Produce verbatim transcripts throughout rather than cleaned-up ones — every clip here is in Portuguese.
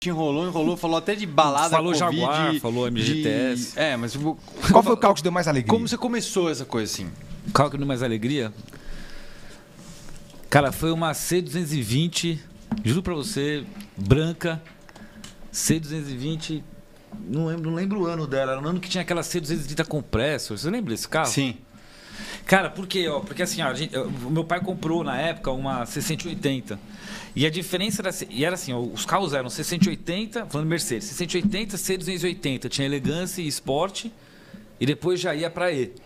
te enrolou, enrolou, falou até de balada, falou Covid, Jaguar, falou M G T S. De... É, mas... Qual Qual foi o carro que te deu mais alegria? Como você começou essa coisa assim? O carro que deu mais alegria? Cara, foi uma C duzentos e vinte, juro pra você, branca, C duzentos e vinte, não lembro, não lembro o ano dela, era um ano que tinha aquela C duzentos e trinta Compressor, você lembra desse carro? Sim. Cara, por quê? Ó, porque assim, ó, a gente, o meu pai comprou na época uma C cento e oitenta. E a diferença era, e era assim, ó, os carros eram C cento e oitenta, falando Mercedes, C cento e oitenta, C duzentos e oitenta, tinha elegância e esporte, e depois já ia para E.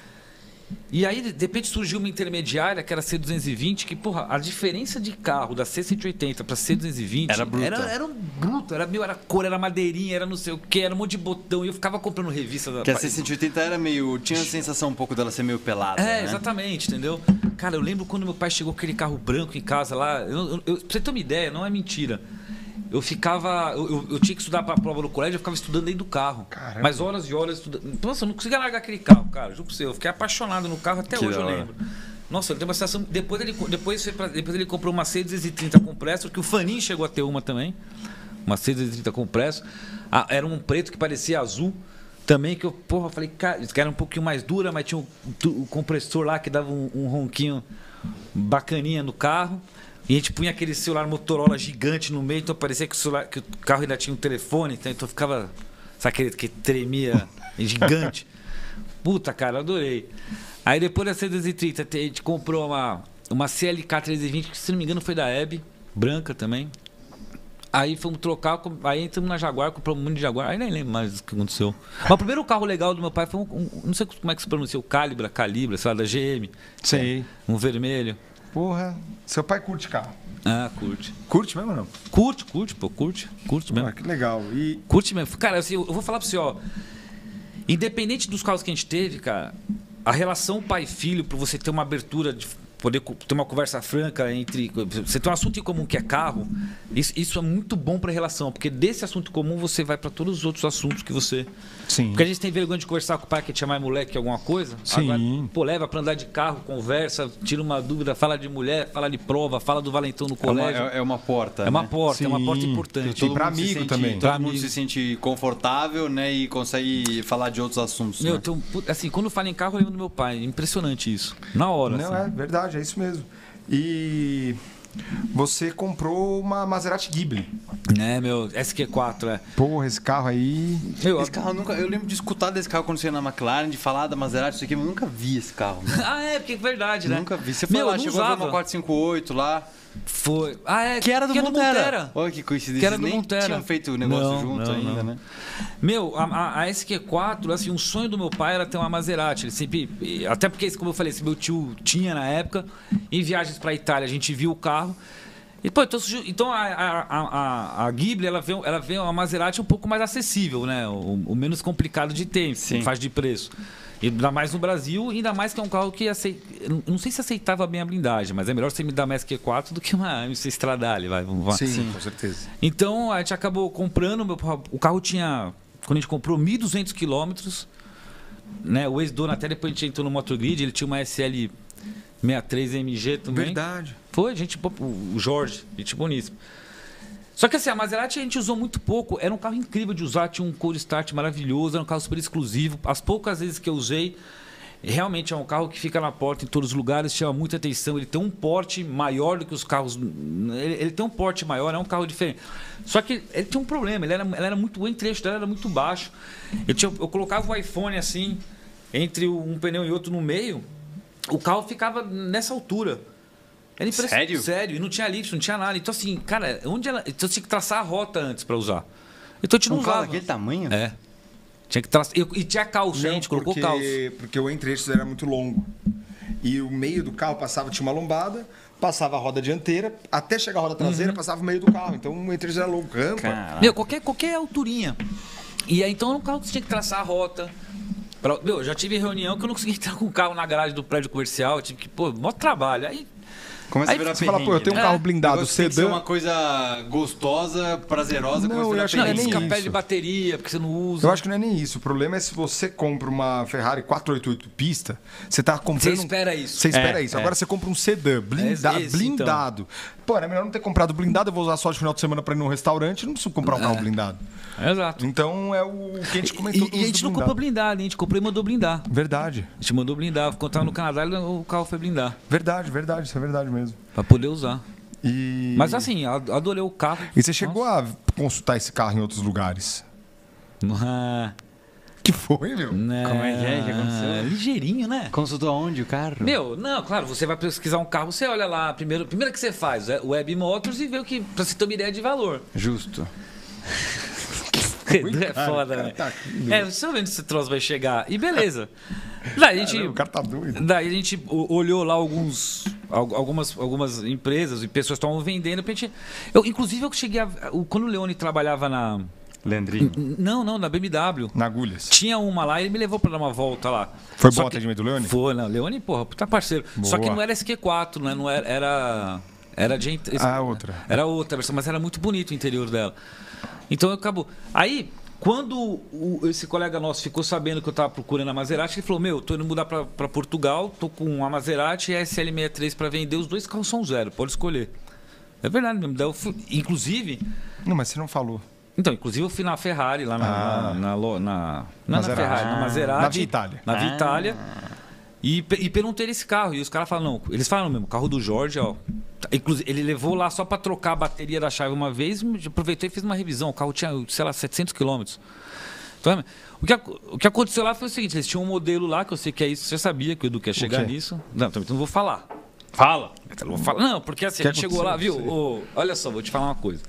E aí, de repente, surgiu uma intermediária, que era a C duzentos e vinte, que, porra, a diferença de carro da C cento e oitenta para C duzentos e vinte era bruta. Era, era um bruto, era, meu, era cor, era madeirinha, era não sei o que, era um monte de botão. E eu ficava comprando revista da. Que a C cento e oitenta era meio. Tinha a sensação um pouco dela ser meio pelada. É, né? exatamente, entendeu? Cara, eu lembro quando meu pai chegou com aquele carro branco em casa lá. Eu, eu, eu, pra você ter uma ideia, não é mentira. Eu ficava. Eu, eu, eu tinha que estudar para a prova no colégio, eu ficava estudando dentro do carro. Caramba. Mas horas e horas estudando. Nossa, eu não conseguia largar aquele carro, cara. Juro pra você. Eu fiquei apaixonado no carro, até Que hoje da eu hora. lembro. Nossa, eu tenho uma sensação. Depois ele, depois, foi pra, depois ele comprou uma C duzentos e trinta Compressor, que o Faninho chegou a ter uma também. Uma C duzentos e trinta Compressor. Ah, era um preto que parecia azul. Também que eu, porra, falei, cara, que era um pouquinho mais dura, mas tinha o, o compressor lá que dava um, um ronquinho bacaninha no carro. E a gente punha aquele celular Motorola gigante no meio, então parecia que o, celular, que o carro ainda tinha um telefone, então, então ficava, sabe aquele que tremia gigante? Puta, cara, adorei. Aí depois da C duzentos e trinta, a gente comprou uma, uma C L K trezentos e vinte, que se não me engano foi da Hebe, branca também. Aí fomos trocar, aí entramos na Jaguar, compramos um monte de Jaguar, aí nem lembro mais o que aconteceu. Mas o primeiro carro legal do meu pai foi um, um não sei como é que se pronuncia, o Calibra, Calibra, sei lá, da G M. Sei. Um vermelho. Porra, seu pai curte carro. Ah, curte. Curte mesmo ou não? Curte, curte, pô, curte. Curte mesmo. Ah, que legal. E Curte mesmo. Cara, assim, eu vou falar pra você, ó. Independente dos carros que a gente teve, cara, a relação pai-filho, pra você ter uma abertura de poder ter uma conversa franca entre... Você tem um assunto em comum que é carro, isso, isso é muito bom pra relação, porque desse assunto comum você vai pra todos os outros assuntos que você... sim. Porque a gente tem vergonha de conversar com o pai que tinha mais moleque que alguma coisa. Sim. Agora, pô, leva pra andar de carro, conversa, tira uma dúvida, fala de mulher, fala de prova, fala do valentão no É uma, colégio. é- é uma porta. É uma né? porta, é uma Sim. porta importante. Todo- pra mundo se amigo sente- também. Todo Pra mundo amigo. se sente confortável, né? E consegue falar de outros assuntos. Meu, né? então, puta, assim, quando eu falo em carro, eu lembro do meu pai. Impressionante isso. Na hora, não, assim. é verdade, é isso mesmo. E você comprou uma Maserati Ghibli. É, meu, S Q quatro, é. Porra, esse carro aí... Meu, Esse carro eu nunca. Eu lembro de escutar desse carro quando você ia na McLaren, de falar da Maserati, isso aqui, mas eu nunca vi esse carro. Né? ah, é, porque é verdade, né? Nunca vi. Você foi Meu, lá, eu não chegou a ver usava. uma quatro cinco oito lá. Foi. Ah, é. Que era do que Montera. Olha que coincidência. Que era do Nem Montera. tinham feito o negócio Não, junto não, ainda, não. né? Meu, a, a, a S Q quatro, assim, um sonho do meu pai era ter uma Maserati. Ele sempre. Até porque, como eu falei, esse meu tio tinha na época. Em viagens pra Itália, a gente viu o carro. E, pô, então, surgiu- então a, a, a, a Ghibli, ela vê, ela vê uma Maserati um pouco mais acessível, né? O, o menos complicado de ter, Sim. em faixa de preço. E ainda mais no Brasil, ainda mais que é um carro que aceita, eu não sei se aceitava bem a blindagem, mas é melhor você me dar uma S Q quatro do que uma M C Stradale, vai, vamos lá. Sim, com certeza. Então a gente acabou comprando, meu- o carro tinha, quando a gente comprou, mil e duzentos quilômetros, né? O ex-dono, até depois a gente entrou no Motogrid, ele tinha uma S L sessenta e três M G também. Verdade. Foi, gente, bo- o Jorge, gente boníssima. Só que assim, a Maserati a gente usou muito pouco. Era um carro incrível de usar, tinha um cold start maravilhoso, era um carro super exclusivo. As poucas vezes que eu usei, realmente é um carro que fica na porta em todos os lugares, chama muita atenção. Ele tem um porte maior do que os carros. Ele, ele tem um porte maior, é um carro diferente. Só que ele tinha um problema, ele era, ele era muito, o entrecho dela era muito baixo. Eu, tinha, eu colocava o iPhone assim, entre um pneu e outro no meio, o carro ficava nessa altura. Era impressionante. Sério? Sério, e não tinha lift, não tinha nada. Então, assim, cara, onde ela. Então, tinha que traçar a rota antes pra usar. Então, a gente não Um carro usava. daquele tamanho? É. Tinha que traçar. E, e tinha calço, a gente colocou porque, calço. porque o entre-eixos era muito longo. E o meio do carro passava, tinha uma lombada, passava a roda dianteira, até chegar a roda traseira, Uhum. passava o meio do carro. Então o entre-eixos era longo. Rampa. Caralho. Meu, qualquer, qualquer alturinha. E aí, então, era um carro que você tinha que traçar a rota. Pra- meu, eu já tive reunião que eu não consegui entrar com o carro na garagem do prédio comercial. Eu tive que, pô, mó trabalho. Aí, Começa Aí a virar Você fala, pô, eu tenho um É. carro blindado, Negócio tem que ser sedã. uma coisa gostosa, prazerosa, Não, começa a eu virar acho que Não, não é e nem perrengue. fica isso. pé de bateria, porque você não usa. Eu acho que não é nem isso. O problema é se você compra uma Ferrari quatrocentos e oitenta e oito pista, você tá comprando. Você espera isso. Você espera É, isso. é. Agora você compra um sedã blinda... É esse, blindado. Pô, é melhor não ter comprado blindado. Eu vou usar só de final de semana pra ir num restaurante. Eu não preciso comprar um carro blindado. Exato. Então é o que a gente comentou. E, e a gente não comprou blindado, a gente comprou e mandou blindar. Verdade. A gente mandou blindar. Quando tava no Canadá, o carro foi blindar. Verdade, verdade. Isso é verdade mesmo. Pra poder usar. E... Mas assim, a- adorei o carro. E você chegou a consultar esse carro em outros lugares? Nossa. Que foi, meu? Não, Como é que é? O que aconteceu? Ligeirinho, né? Consultou aonde o carro? Meu, não, claro, você vai pesquisar um carro, você olha lá, primeiro, primeiro que você faz, é Web Motors e vê o que, pra você ter uma ideia de valor. Justo. É foda, né? É, você vai vendo se esse troço vai chegar. E beleza. Daí a gente. Caramba, o cara tá doido. Daí a gente o- olhou lá alguns, al- algumas, algumas empresas e pessoas estavam vendendo. Pra gente, eu, inclusive, eu cheguei a. o- Quando o Leone trabalhava na. Leandrinho. Não, não, na B M W. Na Agulhas. Tinha uma lá e ele me levou pra dar uma volta lá. Foi Só bom o que- atendimento do Leone? Foi, não. Leone, porra, puta parceiro. Só que Boa. não era S Q quatro, né? Não era. Era, era de. Ah, outra. Era outra versão, mas era muito bonito o interior dela. Então acabou. Aí, quando o- esse colega nosso ficou sabendo que eu estava procurando a Maserati, ele falou: Meu, tô indo mudar para Portugal, tô com a Maserati e a S L sessenta e três para vender. Os dois carros são zero, pode escolher. É verdade mesmo. Daí eu fui- inclusive. Não, mas você não falou. Então, inclusive eu fui na Ferrari, lá na. Ah. na, na, lo- na- não é na Maserati. Ferrari, na Maserati. Na Via Itália. Na Via Ah. Itália. E, pe- e perguntei esse carro. E os caras falam, não, eles falam mesmo, o carro do Jorge, ó. Inclusive, ele levou lá só para trocar a bateria da chave uma vez, aproveitou e fez uma revisão. O carro tinha, sei lá, setecentos quilômetros. Então, o, que, ac- o que aconteceu lá foi o seguinte: eles tinham um modelo lá, que eu sei que é isso, você sabia que o Edu quer chegar quê? nisso. Não, também não vou falar. Fala. Eu não vou falar. Não, porque assim, Que a gente chegou lá, viu? aconteceu? Ô, olha só, vou te falar uma coisa.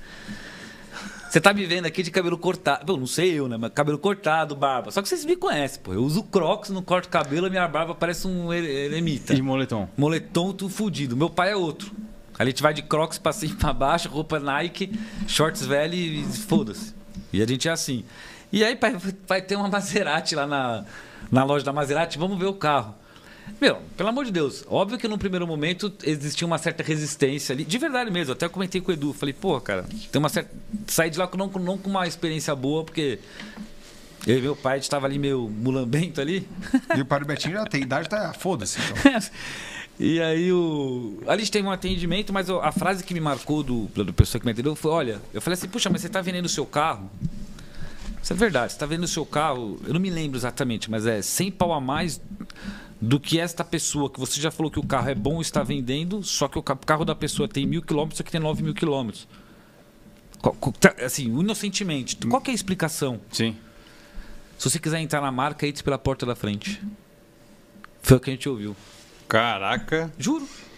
Você tá me vendo aqui de cabelo cortado. Bom, não sei eu, né? Mas cabelo cortado, barba. Só que vocês me conhecem, pô. Eu uso Crocs, não corto cabelo, a minha barba parece um ere- eremita. E de moletom. Moletom tudo fudido. Meu pai é outro. A gente vai de Crocs pra cima e pra baixo, roupa Nike, shorts velho e foda-se. E a gente é assim. E aí pai, vai ter uma Maserati lá na, na loja da Maserati, vamos ver o carro. Meu, pelo amor de Deus, óbvio que no primeiro momento existia uma certa resistência ali, de verdade mesmo, até eu comentei com o Edu, falei, pô, cara, tem uma certa... Saí de lá com- não, com- não com uma experiência boa, porque eu e meu pai, a gente tava ali meio mulambento ali. E o pai do Betinho já tem idade, tá. Foda-se, então. E aí o. Ali a gente teve um atendimento, mas a frase que me marcou do, do pessoa que me atendeu foi: olha, eu falei assim, puxa, mas você está vendendo o seu carro? Isso é verdade, você está vendendo o seu carro, eu não me lembro exatamente, mas é cem pau a mais do que esta pessoa, que você já falou que o carro é bom, está vendendo, só que o ca- carro da pessoa tem mil quilômetros, aqui tem nove mil quilômetros. Qual- qual- tá, Assim, inocentemente, qual que é a explicação? Sim. Se você quiser entrar na marca, entre pela porta da frente. Foi o que a gente ouviu. Caraca. Juro.